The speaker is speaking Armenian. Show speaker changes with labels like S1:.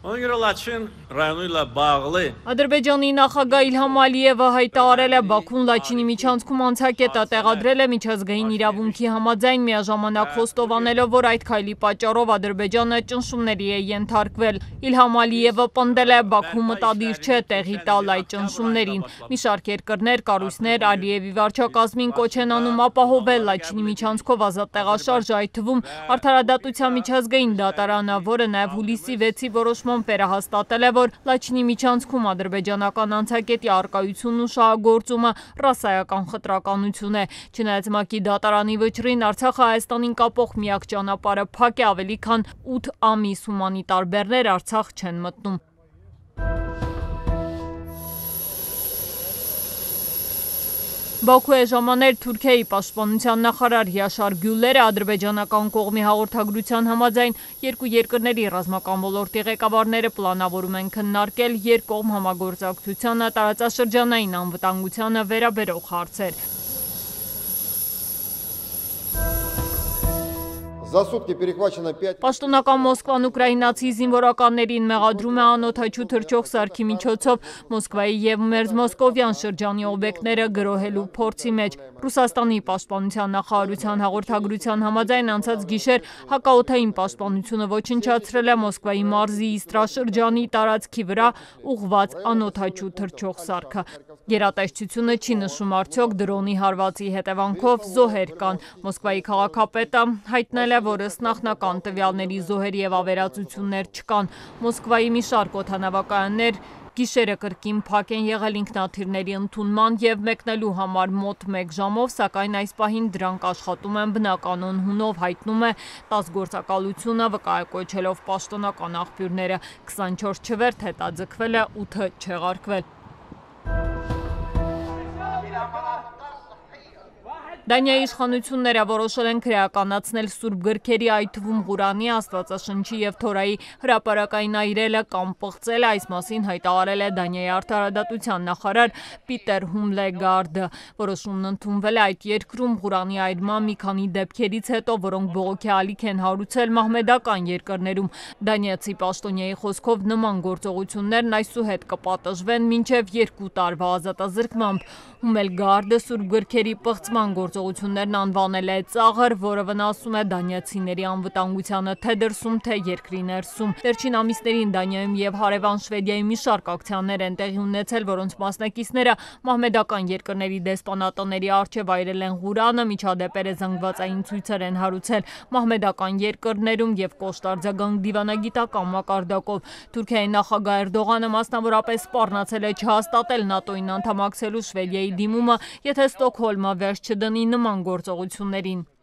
S1: Ադրբեջանի նախագահ Իլհամ Ալիևը հայտարարել է Բաքուն Լաչինի միջանցքում անցակետը տեղադրել է միջազգային իրավունքի համաձայն, միաժամանակ խոստովանելով, որ այդ քայլի պատճառով Ադրբեջանը ճնշումների է ենթարկվել։ Իլհամ Ալիևը պնդել է Բաքուն մտադիր չէ տեղի տալ այդ ճնշումներին։ Մի շարք երկրներ, կառույցներ Ալիևի վարչակազմին կոչ են անում ապահովել Լաչինի միջանցքով ազատ տեղաշարժ, այդ թվում Արդարադատության միջազգային դատարանը, որը նաև հուլիսի 6-ի որոշմամբ վերահաստատել է, որ Լաչինի միջանցքում ադրբեջանական անցակետի առկայությունն ու շահագործումը ռասայական խտրականություն է։ Չնայած ՄԱԿ-ի դատարանի վճռին Արցախը Հայաստանին կապող միակ ճանապարհը փակ է, ավելի քան 8 ամիս հումանիտար բեռներ Արցախ չեն մտնում։ Բաքու է ժամանել Թուրքիայի պաշտպանության նախարար Յաշար Գյուլերը ադրբեջանական կողմի հաղորդագրության համաձայն երկու երկրների ռազմական ոլորտի ղեկավարները պլանավորում են քննարկել երկկողմ համագործակցությանը տարածաշրջանային անվտանգությանը վերաբերող հարցեր։ Պաշտոնական Մոսկվան ուկրաինացի զինվորականներին մեղադրում է անօդաչու թռչող սարքի միջոցով Մոսկվայի և Մերձմոսկովյան շրջանի օբյեկտները գրոհելու փորձի մեջ։ Ռուսաստանի պաշտպանության նախարարության հաղորդագրության համաձայն անցած գիշեր հակաօդային պաշտպանությունը ոչնչացրել է Մոսկվայի մարզի Իստրա շրջանի տարածքի վրա ուղղված անօդաչու թռչող սարքը։ Գերատեսչությունը չի նշում արդյոք դրոնի հարվածի հետևանքով զոհեր կան։ Մոսկվայի քաղաքապետը հայտնել է, որ ըստ նախնական տվյալների զոհեր և ավերածություններ չկան։ Մոսկվայի մի շարք օդանավակայաններ գիշերը կրկին փակ են եղել ինքնաթիռների ընդունման և մեկնելու համար մոտ 1 ժամով, սակայն այս պահին դրանք աշխատում են բնականոն հունով, հայտնում է ՏԱՍՍ գործակալությունը, վկայակոչելով պաշտոնական աղբյուրները։ 24 չվերթ հետաձգվել է, 8-ը չեղարկվել։ Դանիայի իշխանությունները որոշել են քրեականացնել սուրբ գրքերի, այդ թվում Ղուրանի, Աստվածաշնչի և Թորայի հրապարակային այրելը կամ պղծելը, այս մասին հայտարարել է Դանիայի արդարադատության նախարար Պիտեր Հումլեգարդը։ Որոշումն ընդունվել է այդ երկրում Ղուրանի այրման մի քանի դեպքերից հետո, որոնք բողոքի ալիք են հարուցել մահմեդական երկրներում։ Դանիացի պաշտոնյայի խոսքով նման գործողություններն այսուհետ կպատժվեն մինչև 2 տարվա ազատազրկմամբ։ Հումլեգարդը սուրբ գրքերի պղծման գործողություններն անվանել է ծաղր, որը վնասում է դանիացիների անվտանգությանը թե դրսում, թե երկրի ներսում։ Վերջին ամիսներին Դանիայում և հարևան Շվեդիայում մի շարք ակցիաներ են տեղի ունեցել, որոնց մասնակիցները մահմեդական երկրների դեսպանատների առջև այրել են Ղուրանը, միջադեպերը զանգվածային ցույցեր են հարուցել մահմեդական երկրներում և կոշտ արձագանք դիվանագիտական մակարդակով։ Թուրքիայի նախագահ Էրդողանը մասնավորապես սպառնացել է չհաստատել ՆԱՏՕ-ին անդամակցելու Շվեդիայի դիմումը, եթե Ստոկհոլմը վերջ չդնի նման գործողություններին։